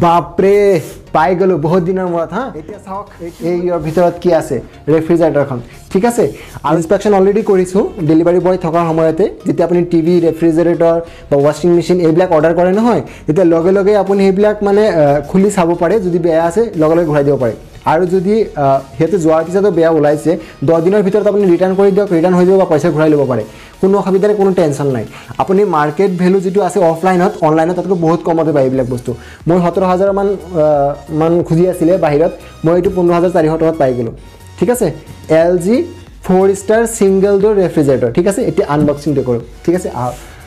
বাপৰে পাই গলো বহুত দিনৰ মূৰত হা এতিয়া চাওক এই ভিতৰত কি আছে ৰেফ্ৰিজাৰেটৰখন ঠিক আছে আৰু ইনস্পেকচন অলৰেডি কৰিছো ডেলিভাৰী বয় থকাৰ সময়তে যেতিয়া আপুনি টিভি ৰেফ্ৰিজাৰেটৰ বা ৱাশ্বিং মেচিন এইবিলাক অৰ্ডাৰ কৰে নহয় তেতিয়া লগে লগে আপুনি এইবিলাক মানে খুলি চাব পাৰে যদি বেয়া আছে লগে লগে ঘূৰাই দিব পাৰে আৰু যদি হেতে যোৱাৰ পিছতো বেয়া ওলাইছে 10 দিনৰ ভিতৰত আপুনি ৰিটাৰ্ণ কৰি দিয়ক ৰিটাৰ্ণ হৈ যাব বা পইচা ঘূৰাই ল'ব পাৰে কোনো অসুবিধা নাই কোনো টেনচন নাই আপুনি মাৰ্কেট ভ্যালু যেটো আছে অফলাইনত অনলাইনত তাতকৈ বহুত কমতে পায় এইবিলাক বস্তু মই 17000 মান খুজি আছিল বাহিৰত মই এটো 15400 টকাত পাই গলো ঠিক আছে LG 4 star single door refrigerator ঠিক আছে এটি আনবক্সিং কৰো ঠিক আছে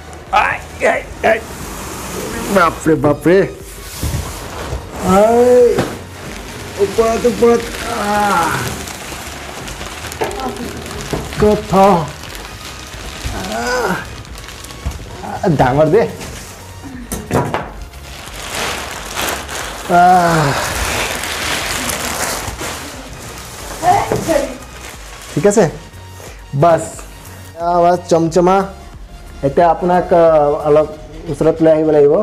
বাপৰে বাপৰে উপৰত কথা ডাঙৰ দে ঠিক আছে বাস আৱাজ চমচমা এটা আপোনাক অলপ ওচৰত লৈ আহিব লাগিব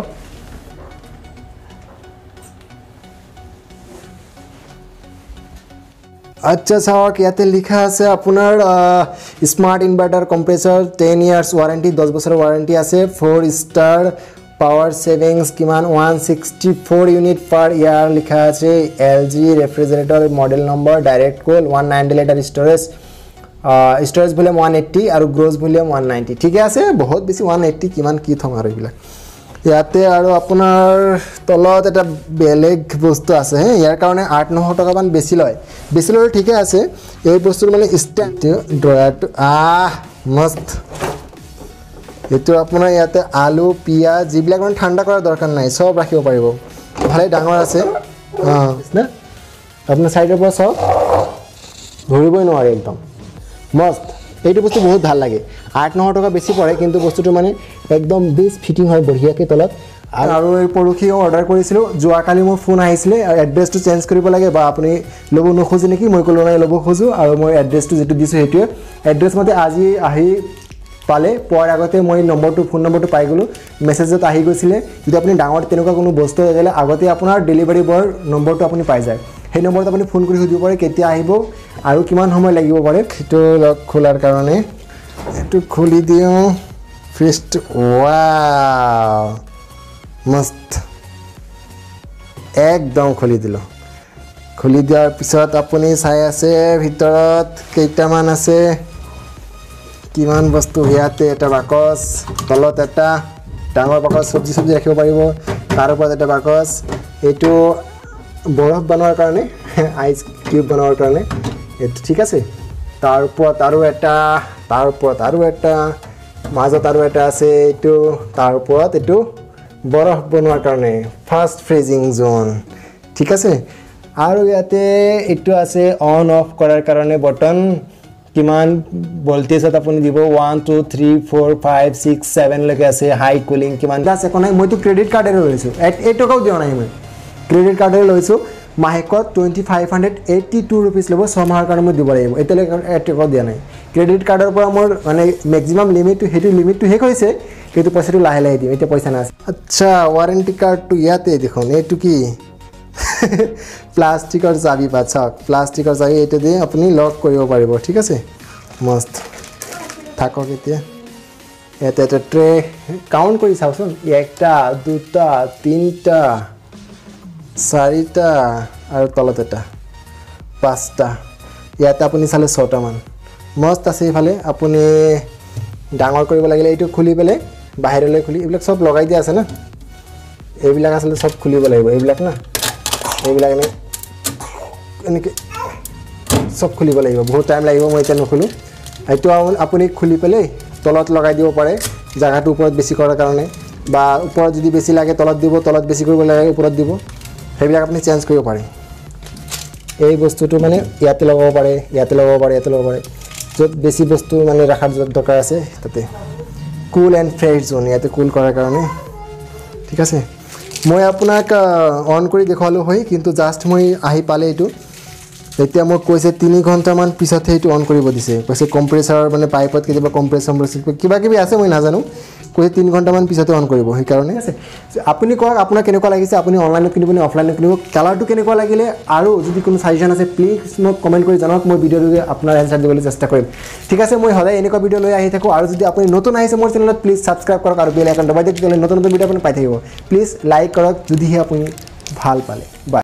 আচ্ছা চাওক ইয়াতে লিখা আছে আপোনাৰ smart inverter compressor 10 years warranty 10 বছৰৰ ওয়ারেন্টি আছে 4 স্টার পাওয়ার সেভিংস কিমান 164 ইউনিট পার ইয়ার লিখা আছে LG refrigerator model number direct cool 190 litre storage storage volume 180 আৰু গ্রোস ভলিউম 190 ঠিক আছে বহুত বেছি 180 কিমান কি থম আৰু এইবিলাক ইয়াতে আৰু আপোনাৰ তলত এটা বেলেগ বস্তু আছে হে ইয়াৰ কাৰণে 8-900 টকা মান বেছি লয় ঠিকে আছে এই বস্তুৰ মানে স্ট্যান্ড ড্ৰয়াৰ মস্ত এটো আপোনাৰ ইয়াতে আলু পিয়াজ যিবিলাক মানে ঠাণ্ডা কৰাৰ দৰকাৰ নাই সব ৰাখিব পাৰিব ভালে ডাঙৰ আছে না আপোনাৰ সাইডৰ পৰা সব ধৰিবই নোৱাৰে একদম মস্ত এইটো বস্তু বহুত ভাল লাগে 8-900 টকা বেছি পৰে কিন্তু বস্তুটো মানে একদম বেছ ফিটিং হয় বঢ়িয়াকৈ তলত আৰু এই পৰখি অৰ্ডাৰ কৰিছিলো যোৱা কালি মোৰ ফোন আহিছিল এড্ৰেছটো চেঞ্জ কৰিব লাগে বা আপুনি লব নখোজে নেকি মই কলো নাই লব খোজো আৰু মই এড্ৰেছটো যেটো দিছো হেতুৱে এড্ৰেছ মতে আজি আহি পালে পোৱাৰ আগতে মই ফোন নম্বৰটো পাই গলো মেছেজত আহি গৈছিল যদি আপুনি ডাঙৰ তেনেকুৱা কোনো বস্তু আহিলে আগতে আপোনাৰ ডেলিভাৰী বয়ৰ নম্বৰটো আপুনি পাই যায় সেই নম্বৰত আপুনি ফোন কৰি সুধিব পাৰে কেতিয়া আহিব আৰু কিমান সময় লাগিব পাৰে সেইটো লক খোলাৰ কাৰণে এটো খুলি দিও ফিষ্ট ওয়াও মস্ত একদম খুলি দিলো খুলি দিয়াৰ পিছত আপুনি চাই আছে ভিতৰত কেইটামান আছে কিমান বস্তু ইয়াতে এটা বাকচ তলত এটা ডাঙৰ বাকচ সবজি ৰাখিব পাৰিব তাৰ ওপৰত এটা বাকচ এটো বৰফ বনোৱাৰ কাৰণে আইস কিউব বনোৱাৰ কাৰণে এটো ঠিক আছে তাৰ ওপৰত আৰু এটা মাজত আৰু এটা আছে এটো তাৰ ওপৰত এটো বৰফ বনোৱাৰ কাৰণে ফাস্ট ফ্ৰিজিং জোন ঠিক আছে আৰু ইয়াতে এটো আছে অন অফ কৰাৰ কাৰণে বটন কিমান ভোল্টেজত আপুনি দিব 1 2 3 4 5 6 7 লৈকে আছে হাই কুলিং কিমান আছে কোনে মইতো ক্ৰেডিট কাৰ্ডেৰে লৈছো এই টকাও দিয়া নাই মই ক্ৰেডিট কাৰ্ডেৰে লৈছো মাহেকত 2582 रुपीस লব 6 মাহৰ কাৰণে মই দিব লাগিব এতিয়ালৈকে এটকাও দিয়া নাই ক্ৰেডিট কাৰ্ডৰ পৰা মোৰ মানে ম্যাক্সিমাম লিমিটটো হেতু লিমিটটো হে কৈছে কিন্তু পইচাটো লাহে লাহে দিম এতিয়া পইচা নাই আচ্ছা ওয়ারেন্টি কাৰ্ডটো ইয়াতে দেখুন এটো কি প্লাষ্টিকৰ চাবি পাছক প্লাষ্টিকৰ চাবি এটো দি আপুনি লক কৰিব পাৰিব ঠিক আছে মস্ত থাকক এতিয়া এটা ট্ৰে কাউন্ট কৰি চাওচোন একটা দুটা তিনটা চাৰিটা আৰু তলত এটা পাঁচটা ইয়াতে আপুনি চালে 6টা মান মস্ত আছে ইফালে আপুনি ডাঙৰ কৰিব লাগিলে এইটো খুলি পেলে বাহিৰলৈ খুলি এইবিলাক সব লগাই দিয়া আছে না এইবিলাক আসলে সব খুলিব লাগিব এইবিলাক না এইবিলাক এনেকে সব খুলিব লাগিব বহুত টাইম লাগিব মই এটা নখুলো এইটো আপুনি খুলি পেলে তলত লগাই দিব পাৰে জায়গাটো ওপৰত বেছি কৰাৰ কাৰণে বা ওপৰত যদি বেছি লাগে তলত দিব তলত বেছি কৰিব লাগে ওপৰত দিব সেইবিলাক আপুনি চেঞ্জ কৰিব পাৰে এই বস্তুটো মানে ইয়াতে লগাব পাৰে ইয়াতে লগাব পাৰে যত বেছি বস্তু মানে ৰাখাৰ দৰকাৰ আছে তাতে কুল এন্ড ফ্ৰেছ জোন ইয়াতে কুল কৰাৰ কাৰণে ঠিক আছে মই আপোনাক অন কৰি দেখালো হয় কিন্তু জাস্ট মই আহি পালে এটো এতিয়া মোক কৈছে 3 ঘণ্টামান পিছতহে এইটো অন কৰিব দিছে কৈছে কম্প্ৰেছাৰ মানে পাইপত কিবা কম্প্ৰেছৰ কিবা কিবি আছে মই নাজানো কৈছে 3 ঘণ্টামান পিছতে অন কৰিব সেইকাৰণে আছে আপুনি কওক আপোনাৰ কেনেকুৱা লাগিছে আপুনি অনলাইনত কিনিব নে অফলাইনত কিনিব কালাৰটো কেনেকুৱা লাগিলে আৰু যদি কোনো সাজেশন আছে প্লিজ মোক কমেন্ট কৰি জনাওক মই ভিডিঅ'টোতে আপোনাৰ এনসাৰ দিবলৈ চেষ্টা কৰিম ঠিক আছে মই সদায় এনেকুৱা ভিডিঅ' লৈ আহি থাকো আৰু যদি আপুনি নতুন আহিছে মোৰ চেনেলত প্লিজ সাবস্ক্ৰাইব কৰক আৰু বেল আইকন দবাই দিয়ক তেতিয়াহ'লে নতুন ভিডিঅ' আপুনি পাই থাকিব প্লিজ লাইক কৰক যদিহে আপুনি ভাল পালে বাই